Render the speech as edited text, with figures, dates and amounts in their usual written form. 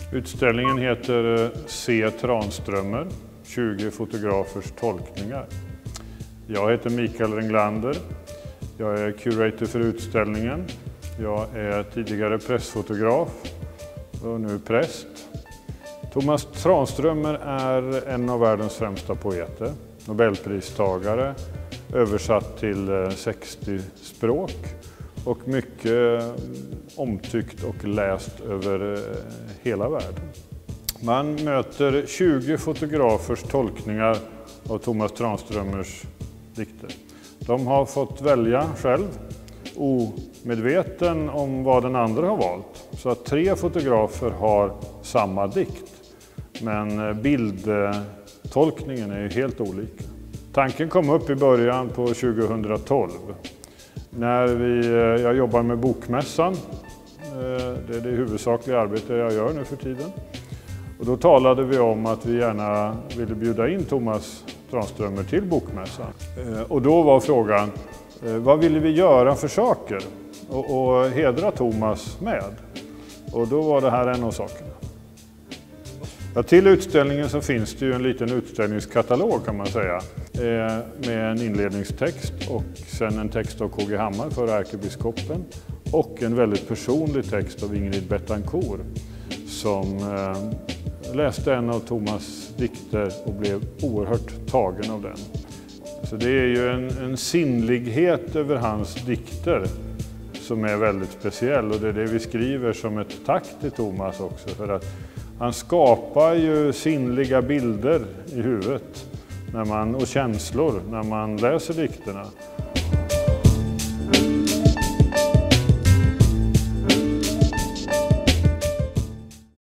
Utställningen heter Se Tranströmer, 20 fotografers tolkningar. Jag heter Mikael Renglander. Jag är curator för utställningen. Jag är tidigare pressfotograf och nu präst. Thomas Tranströmer är en av världens främsta poeter, Nobelpristagare, översatt till 60 språk och mycket omtyckt och läst över hela världen. Man möter 20 fotografers tolkningar av Thomas Tranströmers dikter. De har fått välja själv, omedveten om vad den andra har valt. Så att 3 fotografer har samma dikt, men bildtolkningen är ju helt olika. Tanken kom upp i början på 2012 när jag jobbar med Bokmässan. Det är det huvudsakliga arbete jag gör nu för tiden. Och då talade vi om att vi gärna ville bjuda in Thomas Tranströmer till Bokmässan. Och då var frågan, vad ville vi göra för saker och hedra Thomas med? Och då var det här en av sakerna. Ja, till utställningen så finns det ju en liten utställningskatalog kan man säga. Med en inledningstext och sen en text av K.G. Hammar för ärkebiskopen. Och en väldigt personlig text av Ingrid Betancourt som läste en av Thomas dikter och blev oerhört tagen av den. Så det är ju en sinnlighet över hans dikter som är väldigt speciell, och det är det vi skriver som ett tack till Thomas också, för att han skapar ju sinnliga bilder i huvudet och känslor när man läser dikterna.